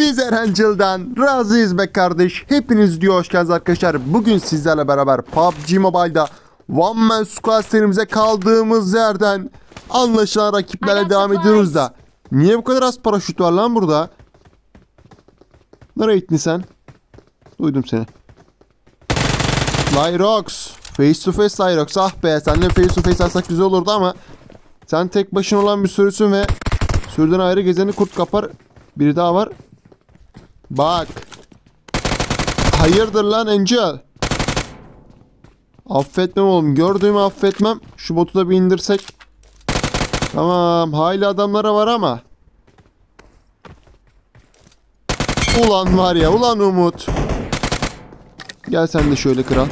Biz Erencil'den razıyız be kardeş. Hepiniz diyor hoş geldiniz arkadaşlar. Bugün sizlerle beraber PUBG Mobile'da One Man Squad serimize kaldığımız yerden anlaşılan rakiplerle devam ediyoruz da. Niye bu kadar az paraşüt var lan burada? Nereye gittin sen? Duydum seni. Lyrox. Face to face Lyrox. Ah be, seninle face to face alsak güzel olurdu ama sen tek başına olan bir sürüsün ve sürüden ayrı gezeni kurt kapar. Biri daha var. Bak. Hayırdır lan Angel? Affetmem oğlum. Gördüğümü affetmem. Şu botu da bir indirsek. Tamam. Hayli adamlara var ama. Ulan var ya. Ulan Umut. Gel sen de şöyle kral.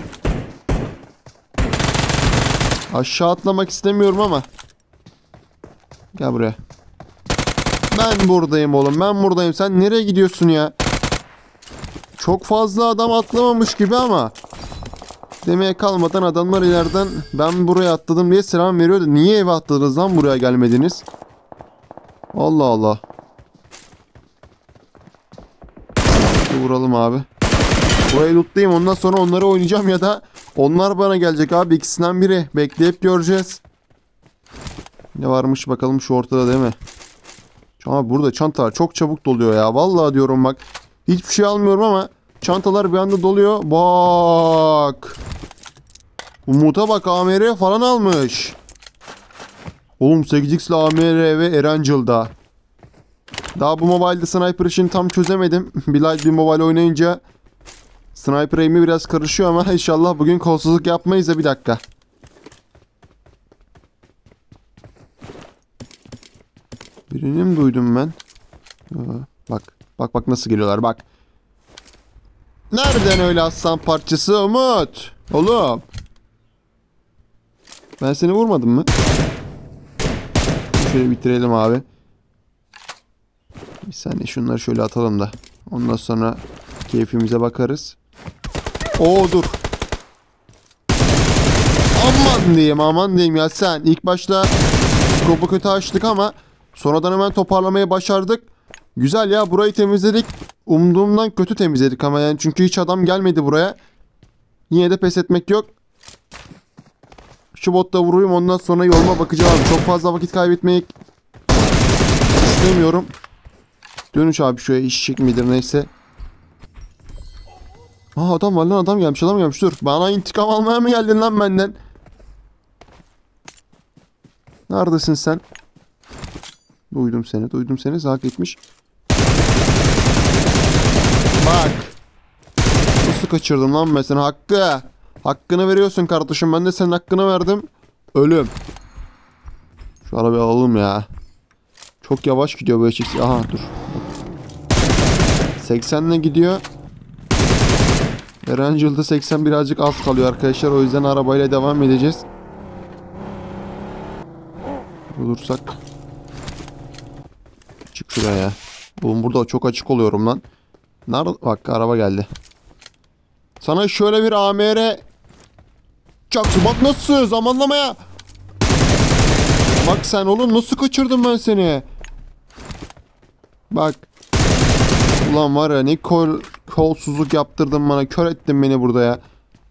Aşağı atlamak istemiyorum ama. Gel buraya. Ben buradayım oğlum. Ben buradayım. Sen nereye gidiyorsun ya? Çok fazla adam atlamamış gibi ama. Demeye kalmadan adamlar ileriden ben buraya atladım diye selam veriyordu. Niye eve atladınız lan, buraya gelmediniz? Allah Allah. Vuralım abi. Burayı lootlayayım, ondan sonra onları oynayacağım ya da onlar bana gelecek abi. İkisinden biri. Bekleyip göreceğiz. Ne varmış bakalım şu ortada, değil mi? Ama burada çantalar çok çabuk doluyor ya. Vallahi diyorum bak. Hiçbir şey almıyorum ama çantalar bir anda doluyor. Bak. Umut'a bak, AMR falan almış. Oğlum 8x ile AMR ve Erencil'da. Daha bu mobilde sniper işini tam çözemedim. Bir mobile oynayınca sniper aim'i biraz karışıyor ama inşallah bugün kolsuzluk yapmayız da. Bir dakika. Birini mi duydum ben? Bak. Bak nasıl geliyorlar bak. Nereden öyle aslan parçası Umut? Oğlum. Ben seni vurmadım mı? Şöyle bitirelim abi. Bir saniye şunları şöyle atalım da. Ondan sonra keyfimize bakarız. Oo dur. Aman diyeyim ya sen. İlk başta skopu kötü açtık ama sonradan hemen toparlamayı başardık. Güzel ya, burayı temizledik. Umduğumdan kötü temizledik ama yani, çünkü hiç adam gelmedi buraya. Yine de pes etmek yok. Şu botla vurayım, ondan sonra yoluma bakacağım. Çok fazla vakit kaybetmeyi istemiyorum. Dönüş abi şöyle, eşek midir neyse. Aa adam var lan, adam gelmiş dur. Bana intikam almaya mı geldin lan benden? Neredesin sen? Duydum seni hak etmiş. Bak. Nasıl kaçırdım lan ben seni, Hakkı. Hakkını veriyorsun kardeşim, ben de senin hakkını verdim. Ölüm. Şu arabayı alalım ya. Çok yavaş gidiyor böyle çeksi. Aha dur. 80'le gidiyor. Erencil'de 80 birazcık az kalıyor arkadaşlar. O yüzden arabayla devam edeceğiz. Olursak. Çık şuraya. Oğlum burada çok açık oluyorum lan. Nerede? Bak araba geldi. Sana şöyle bir AMR çaktı. Bak nasıl zamanlamaya. Bak sen oğlum, nasıl kaçırdım ben seni. Bak. Ulan var ya, ne kolsuzluk yaptırdın bana. Kör ettin beni burada ya.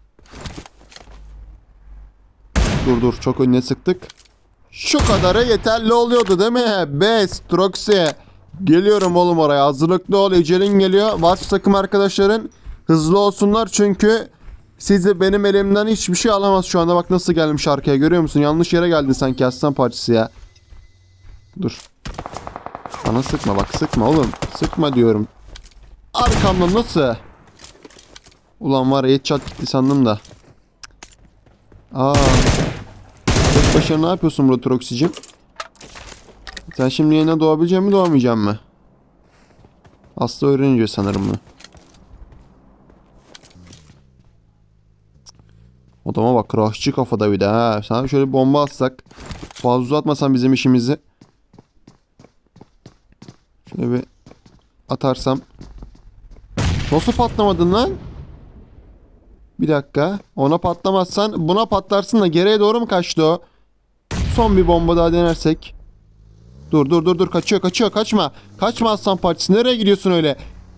Dur çok önüne sıktık. Şu kadarı yeterli oluyordu değil mi? Best Troxy. Geliyorum oğlum oraya. Hazırlıklı ol. Ecelin geliyor. Watch takım arkadaşların hızlı olsunlar çünkü sizi benim elimden hiçbir şey alamaz şu anda. Bak nasıl gelmiş arkaya, görüyor musun? Yanlış yere geldin sanki, aslan parçası ya. Dur. Bana sıkma bak, sıkma oğlum. Sıkma diyorum. Arkamda nasıl? Ulan var ya, headshot gitti sandım da. Aa. Tek başına ne yapıyorsun burada Troxy'cim? Sen şimdi yeniden doğabilecek mi, doğamayacak mı? Aslı öğrenince sanırım bunu. Odama bak, rahçı kafada bir de ha. Sana şöyle bir bomba atsak. Fazla uzatmasan bizim işimizi. Şöyle bir atarsam. Nasıl patlamadın lan? Bir dakika. Ona patlamazsan buna patlarsın da geriye doğru mu kaçtı o? Son bir bomba daha denersek. Dur dur dur dur, kaçıyor kaçıyor, kaçma. Kaçma aslan parçası, nereye gidiyorsun öyle?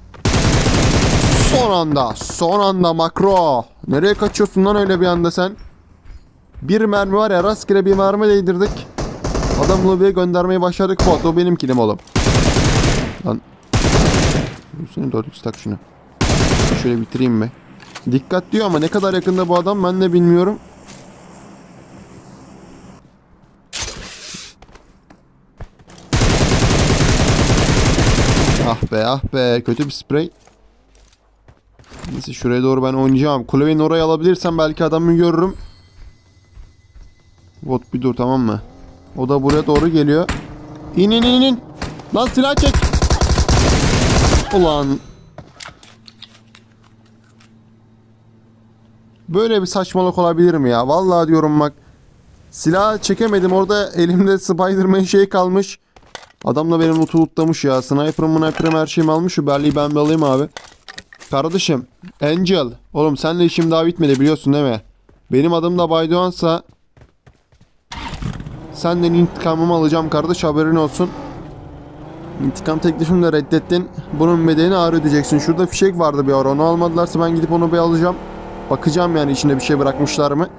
Son anda makro. Nereye kaçıyorsun lan öyle bir anda sen? Bir mermi var ya, rastgele bir mermi değdirdik. Adam lobiye göndermeyi başladık. Bot o benim kilim oğlum. Lan. Senin 4x tak şunu. Şöyle bitireyim mi? Dikkat diyor ama ne kadar yakında bu adam ben de bilmiyorum. Ah be ah be, kötü bir sprey. Neyse şuraya doğru ben oynayacağım. Kulübenin orayı alabilirsem belki adamı görürüm. Bot bir dur, tamam mı? O da buraya doğru geliyor. İn in in in. Lan silah çek. Ulan. Böyle bir saçmalık olabilir mi ya? Vallahi diyorum bak. Silah çekemedim. Orada elimde Spider-Man şey kalmış. Adam da benim loot'u lootlamış ya. Sniper'ım her şeyimi almış. Şu belleği ben bir alayım abi. Kardeşim. Angel. Oğlum seninle işim daha bitmedi biliyorsun değil mi? Benim adım da Baydoğan'sa senden intikamımı alacağım kardeş, haberin olsun. İntikam teklifimi de reddettin. Bunun bedelini ağır ödeyeceksin. Şurada fişek vardı bir ara. Onu almadılarsa ben gidip onu bir alacağım. Bakacağım yani içinde bir şey bırakmışlar mı?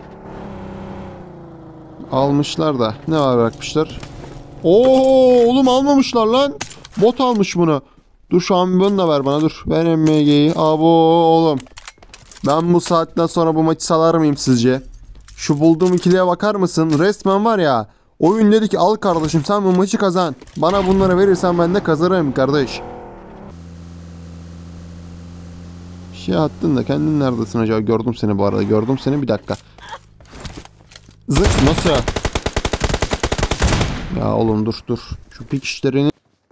Almışlar da. Ne var bırakmışlar? Oo oğlum almamışlar lan. Bot almış bunu. Dur şu an bunu da ver bana, dur. Ver MG'yi. Abo oğlum. Ben bu saatten sonra bu maçı salar mıyım sizce? Şu bulduğum ikiliye bakar mısın? Resmen var ya. Oyun dedi ki al kardeşim sen bu maçı kazan. Bana bunları verirsen ben de kazanırım kardeş. Bir şey attın da kendin neredesin acaba? Gördüm seni bu arada. Gördüm seni, bir dakika. Zık nasıl? Ya oğlum dur dur. Şu pik işlerini.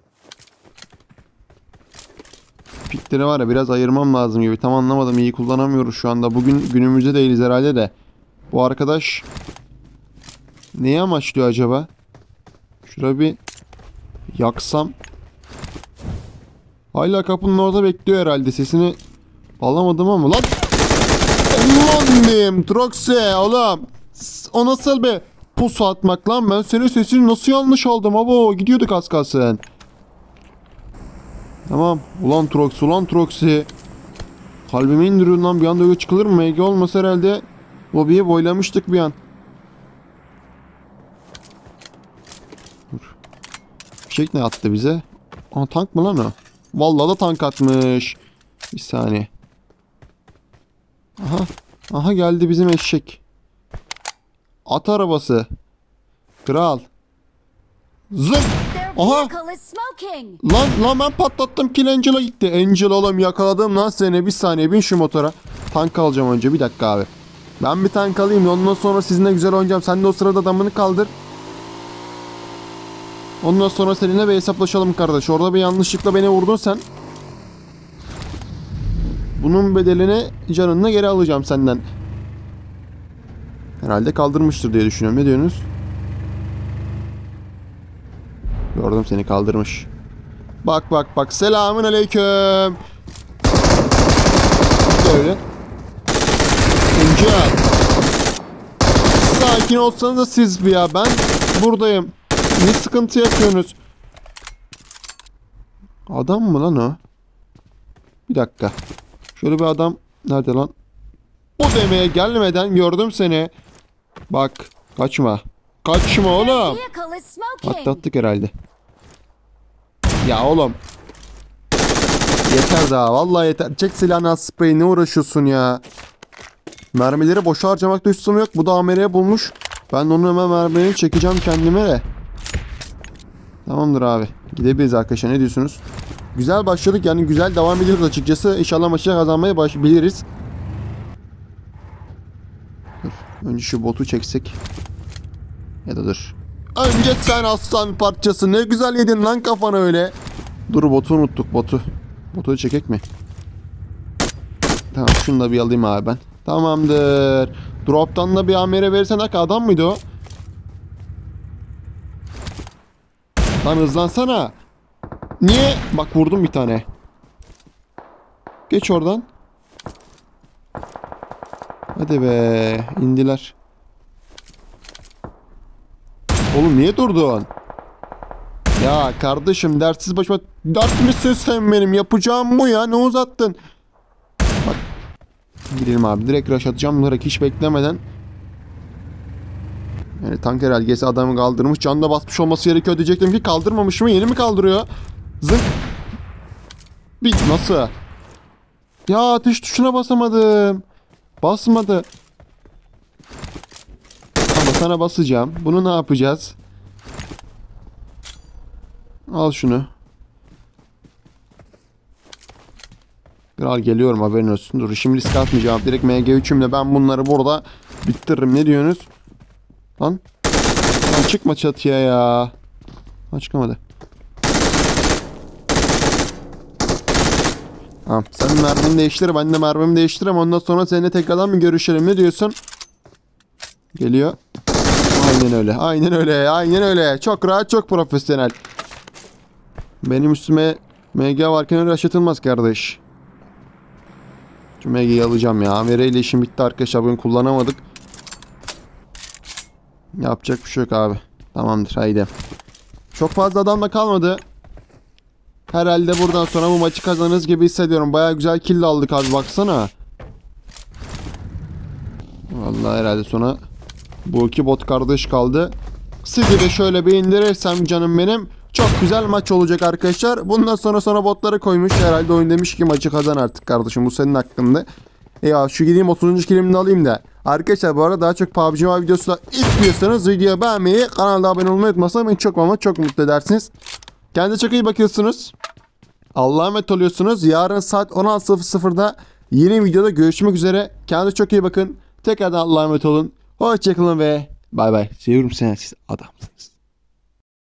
Pikleri var ya biraz ayırmam lazım gibi. Tam anlamadım, iyi kullanamıyoruz şu anda. Bugün günümüzde değiliz herhalde de. Bu arkadaş neyi amaçlıyor acaba? Şurayı bir yaksam. Hala kapının orada bekliyor herhalde. Sesini alamadım ama lan. Ulan diyeyim Troxy oğlum. O nasıl bir pusu atmak lan? Ben senin sesini nasıl yanlış aldım? Abo gidiyorduk az kalsın. Tamam. Ulan Troxy, ulan Troxy. Kalbimi indiriyor lan, bir anda öyle çıkılır mı? MG olmasa herhalde lobiyi boylamıştık bir an. Dur. Fişek ne attı bize? Aa tank mı lan o? Vallahi da tank atmış. Bir saniye. Aha. Aha geldi bizim eşek. At arabası. Kral. Zıp. Aha. Lan ben patlattım. Kill Angel'a gitti. Angel oğlum yakaladım lan seni. Bir saniye bin şu motora. Tank alacağım önce, bir dakika abi. Ben bir tank alayım. Ondan sonra sizinle güzel oynayacağım. Sen de o sırada adamını kaldır. Ondan sonra seninle bir hesaplaşalım kardeş. Orada bir yanlışlıkla beni vurdun sen. Bunun bedelini canınla geri alacağım senden. Herhalde kaldırmıştır diye düşünüyorum. Ne diyorsunuz? Gördüm seni, kaldırmış. Bak bak bak. Selamün aleyküm. Böyle. Angel. Sakin olsanız da siz bir ya. Ben buradayım. Ne sıkıntı yapıyorsunuz? Adam mı lan o? Bir dakika. Şöyle bir adam. Nerede lan? O demeye gelmeden gördüm seni. Bak. Kaçma. Kaçma oğlum. Atlattık herhalde. Ya oğlum. Yeter daha. Vallahi yeter. Çek silahını, az spreyi, ne uğraşıyorsun ya? Mermileri boşa harcamakta üstüm yok. Bu da AMR'ye bulmuş. Ben onu hemen mermileri çekeceğim kendime de. Tamamdır abi. Gidebiliriz arkadaşlar. Ne diyorsunuz? Güzel başladık yani, güzel devam ediyoruz açıkçası. İnşallah maçı kazanmaya biliriz. Dur. Önce şu botu çeksek. Ya da dur. Önce sen aslan parçası. Ne güzel yedin lan kafana öyle. Dur botu unuttuk, botu. Botu çekek mi? Tamam şunu da bir alayım abi ben. Tamamdır. Drop'tan da bir amire verirsen adam mıydı o? Lan hızlansana. Niye? Bak vurdum bir tane. Geç oradan. Hadi be. İndiler. Oğlum niye durdun? Ya kardeşim dersiz başıma dert misin sen benim? Yapacağım bu ya. Ne uzattın? Bak. Gidelim abi. Direkt rush atacağım. Direkt hiç beklemeden. Yani tanker elgesi adamı kaldırmış. Canına basmış olması gerekiyor diyecektim ki kaldırmamış mı? Yeni mi kaldırıyor? Zık. Bir nasıl? Ya ateş tuşuna basamadım. Basmadı. Ama sana basacağım. Bunu ne yapacağız? Al şunu. Kral geliyorum haberin olsun. Dur şimdi risk atmayacağım. Direkt MG3'ümle ben bunları burada bittiririm. Ne diyorsunuz? Lan. Lan çıkma çatıya ya. Lan çıkamadı. Tamam. Sen mermini değiştir. Ben de mermimi değiştiririm. Ondan sonra seninle tekrardan mı görüşelim? Ne diyorsun? Geliyor. Aynen öyle. Aynen öyle. Aynen öyle. Çok rahat, çok profesyonel. Benim üstüme MG varken öyle yaşatılmaz kardeş. Şu MG'yi alacağım ya. Amire ile işim bitti arkadaşlar. Bugün kullanamadık. Yapacak bir şey yok abi. Tamamdır haydi. Çok fazla adam da kalmadı. Herhalde buradan sonra bu maçı kazanırız gibi hissediyorum. Baya güzel kill aldık abi baksana. Vallahi herhalde sonra bu iki bot kardeş kaldı. Sizi de şöyle bir indirirsem canım benim. Çok güzel maç olacak arkadaşlar. Bundan sonra botları koymuş. Herhalde oyun demiş ki maçı kazan artık kardeşim. Bu senin hakkında. Ya şu gideyim 30. kilimini alayım da. Arkadaşlar bu arada daha çok PUBG Mobile videosu istiyorsanız videoyu beğenmeyi, kanalda abone olmayı unutmazsanız beni çok ama çok mutlu edersiniz. Kendinize çok iyi bakıyorsunuz. Allah'a emanet oluyorsunuz. Yarın saat 16.00'da yeni videoda görüşmek üzere. Kendinize çok iyi bakın. Tekrardan Allah'a emanet olun. Hoşçakalın ve bay bay. Seviyorum seni, siz adamsınız.